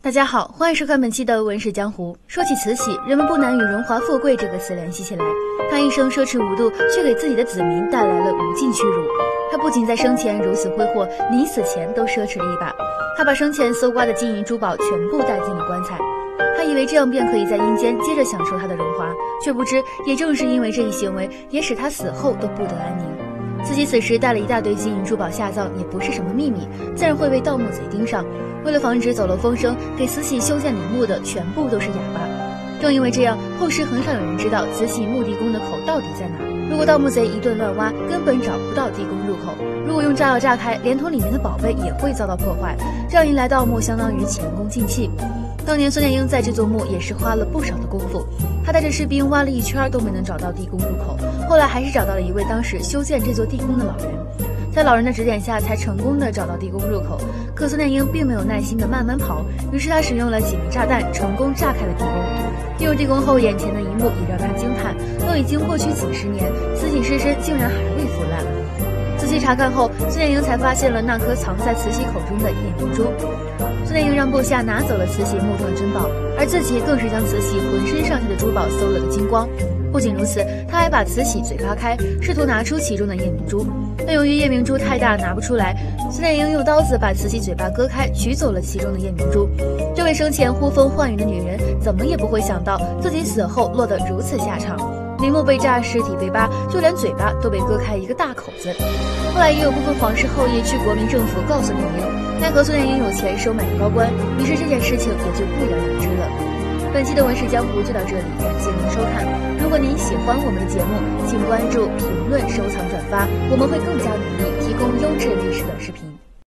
大家好，欢迎收看本期的《文史江湖》。说起慈禧，人们不难与荣华富贵这个词联系起来。她一生奢侈无度，却给自己的子民带来了无尽屈辱。她不仅在生前如此挥霍，临死前都奢侈了一把。她把生前搜刮的金银珠宝全部带进了棺材。她以为这样便可以在阴间接着享受她的荣华，却不知也正是因为这一行为，也使她死后都不得安宁。慈禧此时带了一大堆金银珠宝下葬，也不是什么秘密，自然会被盗墓贼盯上。为了防止走漏风声，给慈禧修建陵墓的全部都是哑巴。正因为这样，后世很少有人知道慈禧墓地宫的口到底在哪。如果盗墓贼一顿乱挖，根本找不到地宫入口；如果用炸药炸开，连同里面的宝贝也会遭到破坏。这样一来，盗墓相当于前功尽弃。当年孙殿英在这座墓也是花了不少的功夫，他带着士兵挖了一圈都没能找到地宫入口，后来还是找到了一位当时修建这座地宫的老人，在老人的指点下才成功的找到地宫入口。可孙殿英并没有耐心的慢慢刨，于是他使用了几枚炸弹，成功炸开了地宫。进入地宫后，眼前的一幕也让他惊叹，都已经过去几十年，慈禧尸身竟然还未腐烂。仔细查看后，孙殿英才发现了那颗藏在慈禧口中的夜明珠。孙殿英让部下拿走了慈禧墓中的珍宝，而自己更是将慈禧浑身上下的珠宝搜了个精光。不仅如此，他还把慈禧嘴扒开，试图拿出其中的夜明珠。但由于夜明珠太大拿不出来，孙殿英用刀子把慈禧嘴巴割开，取走了其中的夜明珠。这位生前呼风唤雨的女人，怎么也不会想到自己死后落得如此下场。陵墓被炸，尸体被扒，就连嘴巴都被割开一个大口子。后来也有部分皇室后裔去国民政府告诉孙殿英，奈何孙殿英有钱收买了高官，于是这件事情也就不了了之了。本期的文史江湖就到这里，感谢您的收看。如果您喜欢我们的节目，请关注、评论、收藏、转发，我们会更加努力提供优质历史短视频。